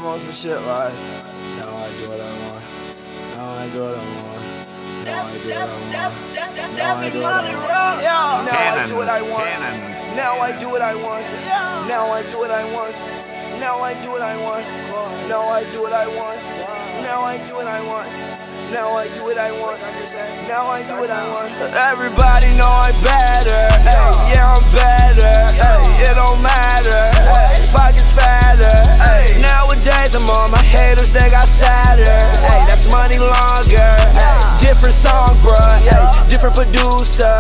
I'm on some shit like, now I do what I want. Now I do what I want. Now I do what I want. Now I do what I want. Yeah. Now I do what I want. Now I do what I want. Now I do what I want. Now I do what I want. Now I do what I want. Now I do what I want. Now I do what I want. Now I do what I want. Everybody know I'm better. Ay, yeah, I'm better. Ay, it don't matter. Ay, pockets fatter. Ay, nowadays I'm on my haters, they got sadder. Ay, that's money longer. Ay, different song, bruh. Ay, different producer.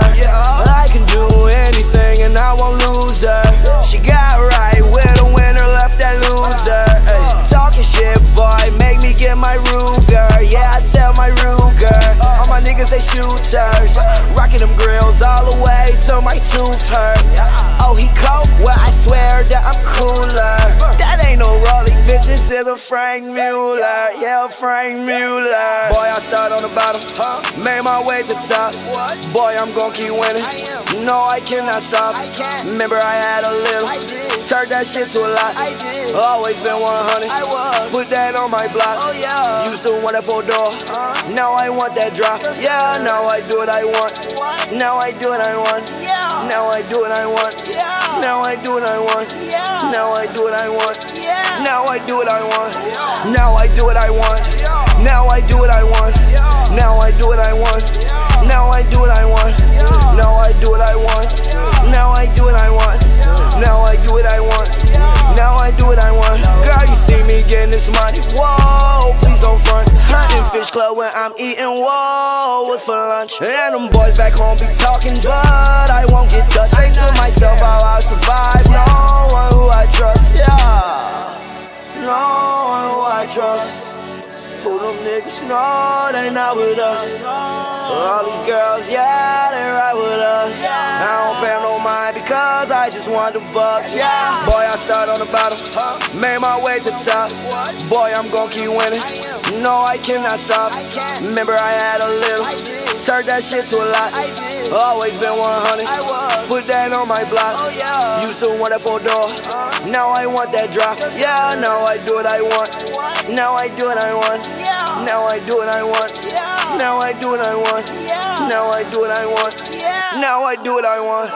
I can do anything and I won't lose her. She got right with a winner, left that loser. Ay, talking shit, boy, make me get my Ruger. Yeah, I sell my Ruger. All my niggas, they shooters. Rocking them grills all the way till my tooth hurt. Oh, he cold? Well, I swear that I'm cooler. That ain't no Rolling, bitch, this is a Frank Mueller. Yeah, Frank Mueller. Boy, I start on the bottom, made my way to the top. Boy, I'm gon' keep winning. No, I cannot stop. Remember I had a little, turned that shit to a lot. Always been 100, put that on my block. Used to want that 4-door, now I want that drop. Yeah, now I do what I want. Now I do what I want. Now I do what I want. Now I do what I want. Now I do what I want. Now I do what I want. Now I do what I want. Now I do what I want. Now I do what I want. Now I do what I want. Now I do what I want. Now I do what I want. Now I do what I want. Now I do what I want. Girl, you see me getting this money. Whoa, please don't front. Hunting Fish Club when I'm eating. Whoa, what's for lunch? And them boys back home be talking, but I won't get touched. Say to myself how I'll survive. No one who I trust. Yeah, no one who I trust. Who them niggas know they not with us. All these girls, yeah, they ride with us. I don't pay no mind because I just want the bucks. Yeah, boy, I start on the bottom, made my way to the top. Boy, I'm gon' keep winning. No, I cannot stop. Remember I had a little, turned that shit to a lot. Always been 100, put that on my block. Used to want that 4-door, now I want that drop. Yeah, now I do what I want. Now I do what I want. Now I do what I want. Now I do what I want. Now I do what I want. Now I do what I want.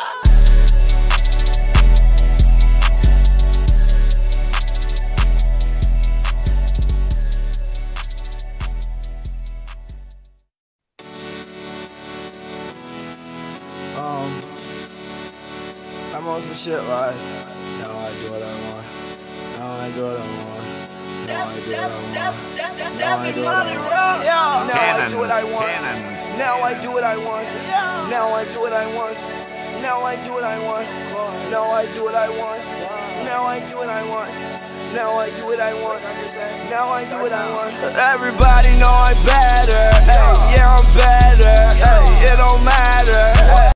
I'm on some shit like, now I do what I want. Now I do what I want. Now I do what I want. Now I do what I want. Yeah. Now I do what I want. Now I do what I want. Now I do what I want. Now I do what I want. Now I do what I want. Now I do what I want. Now I do what I want. Now I do what I want. Everybody know I'm better. Ay, yeah, I'm better. Ay, it don't matter.